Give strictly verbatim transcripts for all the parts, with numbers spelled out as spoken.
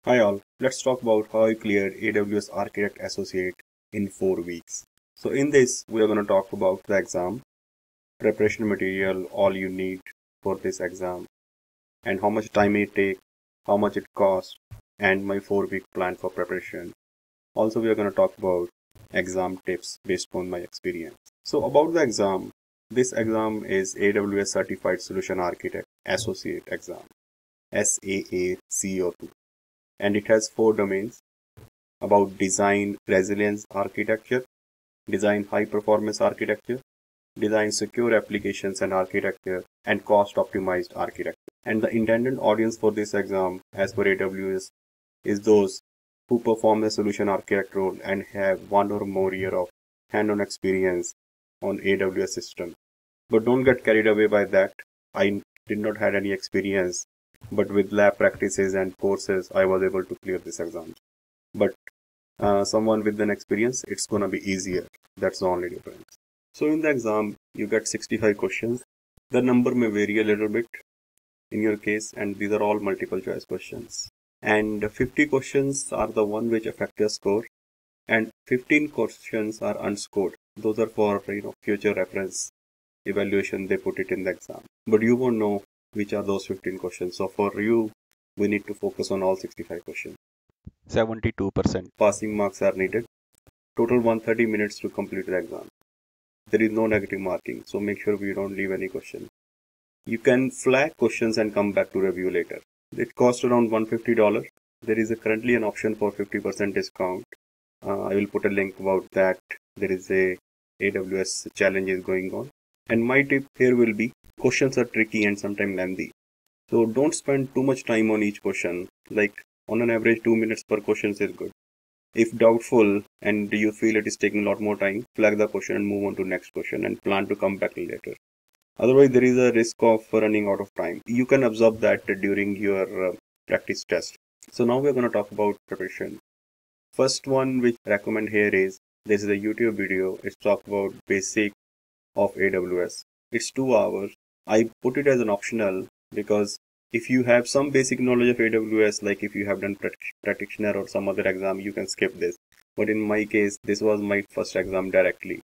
Hi all, let's talk about how I cleared A W S Architect Associate in four weeks. So in this, we are going to talk about the exam, preparation material, all you need for this exam, and how much time it takes, how much it costs, and my four week plan for preparation. Also, we are going to talk about exam tips based on my experience. So about the exam, this exam is A W S Certified Solution Architect Associate exam, S A A C O two. And it has four domains about design resilience architecture, design high performance architecture, design secure applications and architecture, and cost optimized architecture. And the intended audience for this exam, as per A W S, is those who perform the solution architect role and have one or more year of hand-on experience on A W S system. But don't get carried away by that. I did not have any experience, but with lab practices and courses, I was able to clear this exam. But uh, someone with an experience, it's gonna be easier. That's the only difference. So in the exam, you get sixty-five questions. The number may vary a little bit in your case, and these are all multiple choice questions. And fifty questions are the one which affect your score, and fifteen questions are unscored. Those are for you know future reference evaluation. They put it in the exam, but you won't know which are those fifteen questions. So for you, we need to focus on all sixty-five questions. seventy-two percent passing marks are needed. Total one hundred thirty minutes to complete the exam. There is no negative marking, so make sure we don't leave any question. You can flag questions and come back to review later. It costs around one hundred fifty dollars. There is a currently an option for fifty percent discount. Uh, I will put a link about that. There is a A W S challenge is going on. And my tip here will be, questions are tricky and sometimes lengthy. So don't spend too much time on each question. Like on an average, two minutes per question is good. If doubtful and you feel it is taking a lot more time, flag the question and move on to next question and plan to come back later. Otherwise, there is a risk of running out of time. You can absorb that during your uh, practice test. So now we're going to talk about preparation. First one which I recommend here is, this is a YouTube video. It's talk about basic of A W S. It's two hours. I put it as an optional because if you have some basic knowledge of A W S, like if you have done practitioner or some other exam, you can skip this. But in my case, this was my first exam directly.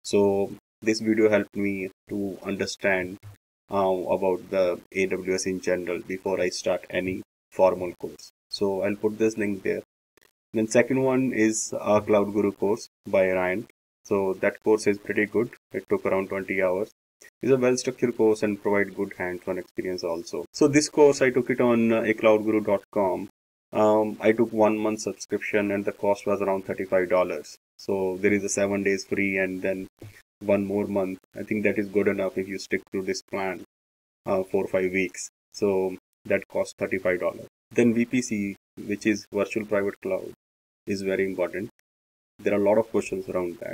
So this video helped me to understand uh, about the A W S in general before I start any formal course. So I'll put this link there. Then second one is a Cloud Guru course by Ryan. So that course is pretty good. It took around twenty hours. It's a well-structured course and provide good hands-on experience also. So this course, I took it on uh, a cloud guru dot com. Um, I took one month subscription and the cost was around thirty-five dollars. So there is a seven days free and then one more month. I think that is good enough if you stick to this plan uh, for five weeks. So that costs thirty-five dollars. Then V P C, which is Virtual Private Cloud, is very important. There are a lot of questions around that.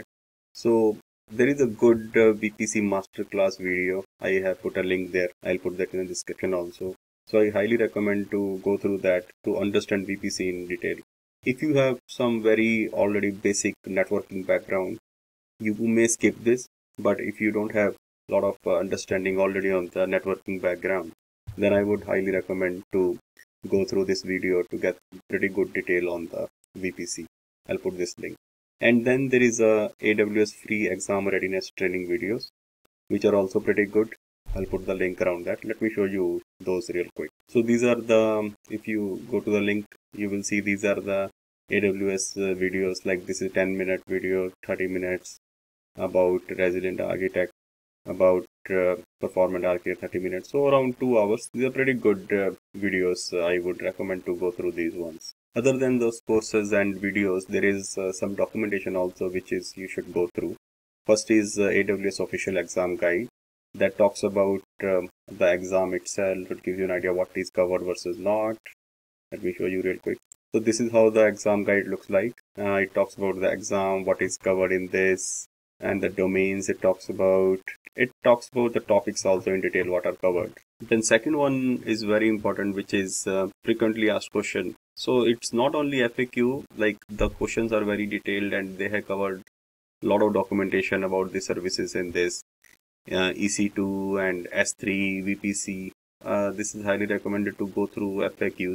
So there is a good uh, V P C masterclass video. I have put a link there. I'll put that in the description also. So I highly recommend to go through that to understand V P C in detail. If you have some very already basic networking background, you may skip this. But if you don't have a lot of uh, understanding already on the networking background, then I would highly recommend to go through this video to get pretty good detail on the V P C. I'll put this link. And then there is a A W S free exam readiness training videos, which are also pretty good. I'll put the link around that. Let me show you those real quick. So these are the, if you go to the link, you will see these are the A W S uh, videos. Like this is ten minute video, thirty minutes about resilient architect, about uh, performant architect, thirty minutes. So around two hours. These are pretty good uh, videos. Uh, I would recommend to go through these ones. Other than those courses and videos, there is uh, some documentation also which is you should go through. First is uh, A W S official exam guide that talks about um, the exam itself. It gives you an idea what is covered versus not. Let me show you real quick. So this is how the exam guide looks like. Uh, it talks about the exam, what is covered in this, and the domains it talks about. It talks about the topics also in detail what are covered. Then second one is very important, which is uh, frequently asked question. So it's not only F A Q, like the questions are very detailed and they have covered a lot of documentation about the services in this uh, E C two and S three, V P C. Uh, this is highly recommended to go through F A Qs.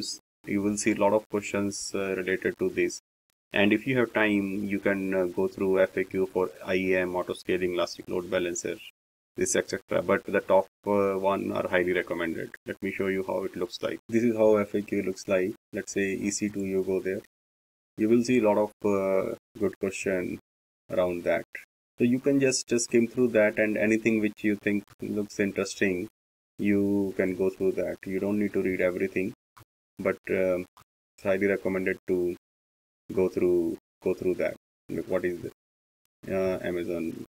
You will see a lot of questions uh, related to this. And if you have time, you can uh, go through F A Q for I A M, auto scaling, elastic load balancer, this et cetera. But the top uh, one are highly recommended. Let me show you how it looks like. This is how F A Q looks like. Let's say E C two, you go there. You will see a lot of uh, good question around that. So you can just, just skim through that, and anything which you think looks interesting, you can go through that. You don't need to read everything, but um, it's highly recommended to go through go through that. Like, what is it? Uh, Amazon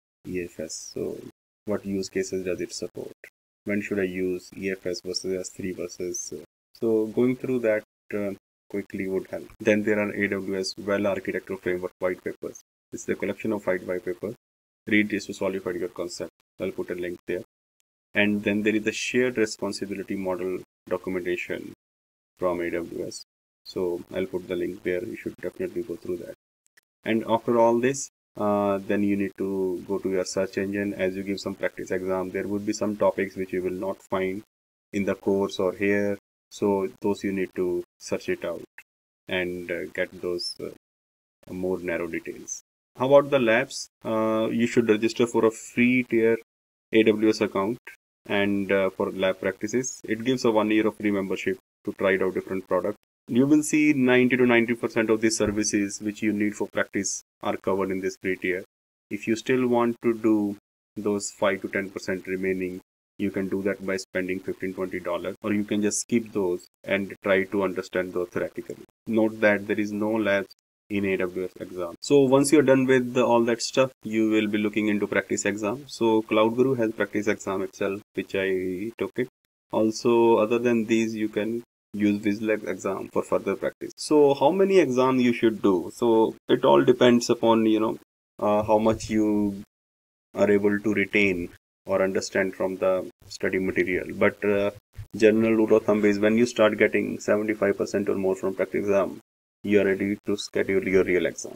E F S. So what use cases does it support? When should I use E F S versus S three versus? Uh, so going through that uh, quickly would help. Then there are A W S Well Architecture Framework white papers. It's the collection of white white papers. Read this to solidify your concept. I'll put a link there. And then there is the shared responsibility model documentation from A W S. So I'll put the link there. You should definitely go through that. And after all this, uh, then you need to go to your search engine. As you give some practice exam, there would be some topics which you will not find in the course or here. So those you need to search it out and uh, get those uh, more narrow details. How about the labs? Uh, you should register for a free tier A W S account, and uh, for lab practices, it gives a one year of free membership to try out different products. You will see ninety to ninety percent of the services which you need for practice are covered in this free tier. If you still want to do those five to ten percent remaining, you can do that by spending fifteen to twenty dollars, or you can just skip those and try to understand those theoretically. Note that there is no labs in A W S exam. So once you're done with the, all that stuff, you will be looking into practice exam. So Cloud Guru has practice exam itself, which I took it. Also, other than these, you can use Vizlex exam for further practice. So how many exams you should do? So it all depends upon, you know, uh, how much you are able to retain or understand from the study material. But uh, general rule of thumb is when you start getting seventy-five percent or more from practice exam, you are ready to schedule your real exam.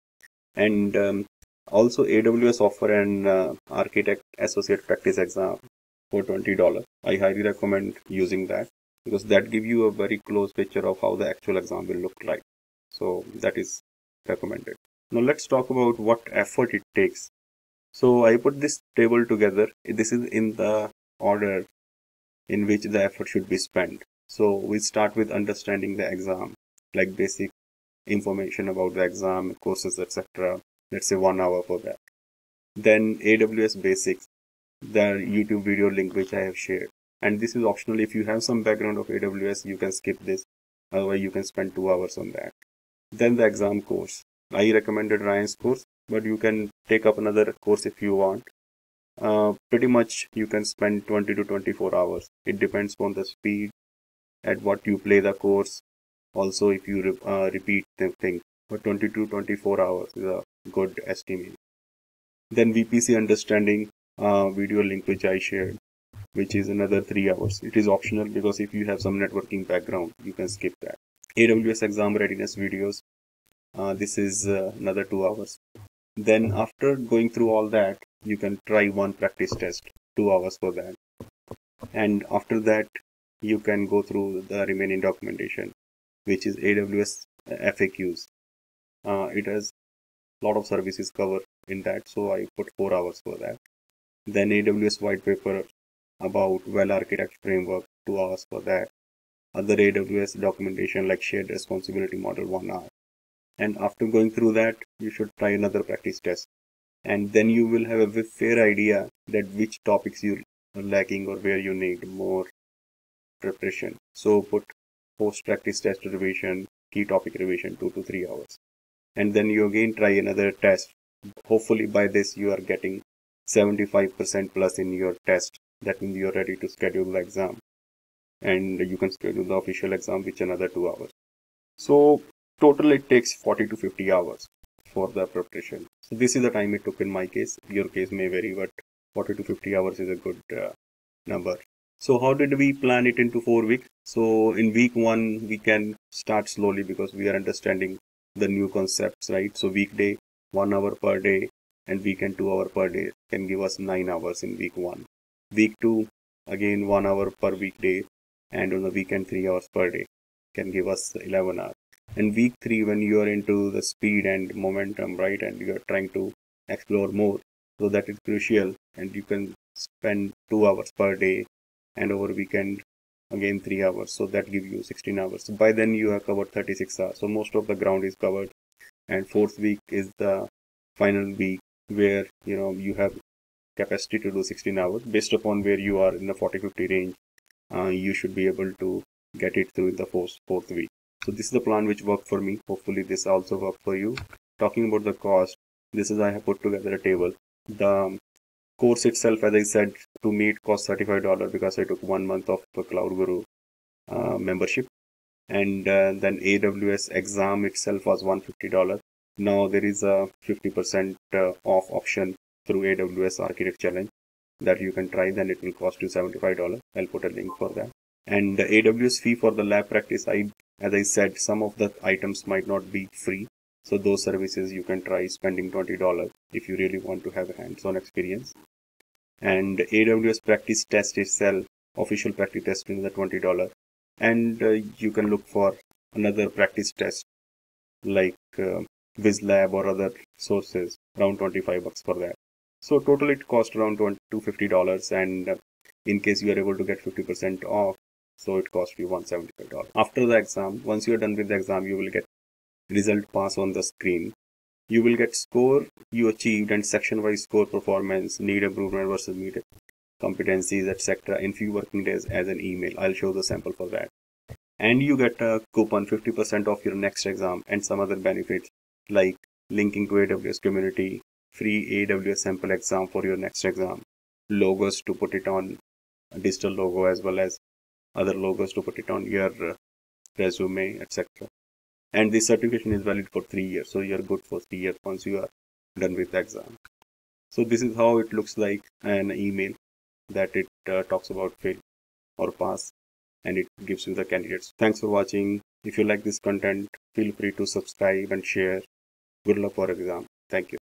And um, also A W S offer an uh, architect associate practice exam for twenty dollars. I highly recommend using that, because that gives you a very close picture of how the actual exam will look like. So that is recommended. Now let's talk about what effort it takes. So I put this table together. This is in the order in which the effort should be spent. So we start with understanding the exam, like basic information about the exam, courses, et cetera. Let's say one hour for that. Then A W S basics, the YouTube video link which I have shared. And this is optional. If you have some background of A W S, you can skip this. Otherwise, you can spend two hours on that. Then the exam course. I recommended Ryan's course, but you can take up another course if you want. Uh, pretty much you can spend twenty to twenty-four hours. It depends on the speed at what you play the course. Also, if you re uh, repeat the thing, but twenty to twenty-four hours is a good estimate. Then V P C understanding, uh, video link which I shared, which is another three hours. It is optional because if you have some networking background, you can skip that. A W S exam readiness videos. Uh, this is uh, another two hours. Then after going through all that, you can try one practice test, two hours for that. And after that, you can go through the remaining documentation, which is A W S F A Qs. Uh, it has a lot of services covered in that, so I put four hours for that. Then A W S white paper about well architect framework, two hours for that. Other A W S documentation like shared responsibility model, one hour. And after going through that, you should try another practice test. And then you will have a fair idea that which topics you are lacking or where you need more preparation. So put post practice test revision, key topic revision, two to three hours. And then you again try another test. Hopefully by this you are getting seventy-five percent plus in your test. That means you are ready to schedule the exam. And you can schedule the official exam, which another two hours. So total it takes forty to fifty hours for the preparation. So this is the time it took in my case. Your case may vary, but forty to fifty hours is a good uh, number. So how did we plan it into four weeks? So in week one, we can start slowly because we are understanding the new concepts, right? So weekday, one hour per day, and weekend two hour per day can give us nine hours in week one. Week two, again one hour per weekday, and on the weekend three hours per day. can give us eleven hours. And week three, when you are into the speed and momentum, right, and you are trying to explore more, so that is crucial, and you can spend two hours per day, and over weekend again three hours, so that gives you sixteen hours. So by then you have covered thirty-six hours, so most of the ground is covered. And fourth week is the final week where you know you have capacity to do sixteen hours. Based upon where you are in the forty fifty range, uh, you should be able to get it through in the fourth, fourth week. So this is the plan which worked for me. Hopefully this also worked for you. Talking about the cost, this is I have put together a table. The course itself, as I said, to me it cost thirty-five dollars because I took one month of the Cloud Guru uh, membership. And uh, then A W S exam itself was one hundred fifty dollars. Now there is a fifty percent uh, off option through A W S Architect Challenge that you can try. Then it will cost you seventy-five dollars. I'll put a link for that. And the A W S fee for the lab practice, I, as I said, some of the items might not be free. So those services you can try spending twenty dollars if you really want to have a hands-on experience. And A W S practice test itself, official practice test is the twenty dollars. And uh, you can look for another practice test like uh, WizLab or other sources, around twenty-five bucks for that. So total it cost around two hundred fifty dollars, and uh, in case you are able to get fifty percent off, so it cost you one hundred seventy-five dollars. After the exam, once you are done with the exam, you will get result pass on the screen. You will get score you achieved and section-wise score performance, need improvement versus needed competencies, et cetera in few working days as an email. I'll show the sample for that. And you get a coupon fifty percent off your next exam and some other benefits like linking to A W S community, free A W S sample exam for your next exam, logos to put it on, a digital logo, as well as other logos to put it on your resume, et cetera. And this certification is valid for three years. So you're good for three years once you are done with the exam. So this is how it looks like an email that it uh, talks about fail or pass, and it gives you the candidates. Thanks for watching. If you like this content, feel free to subscribe and share. Good luck for exam. Thank you.